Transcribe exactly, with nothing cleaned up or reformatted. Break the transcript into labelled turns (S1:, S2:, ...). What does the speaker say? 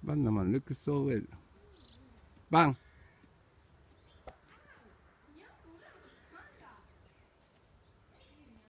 S1: Bắn là mà nước cái xô vậy. Băng.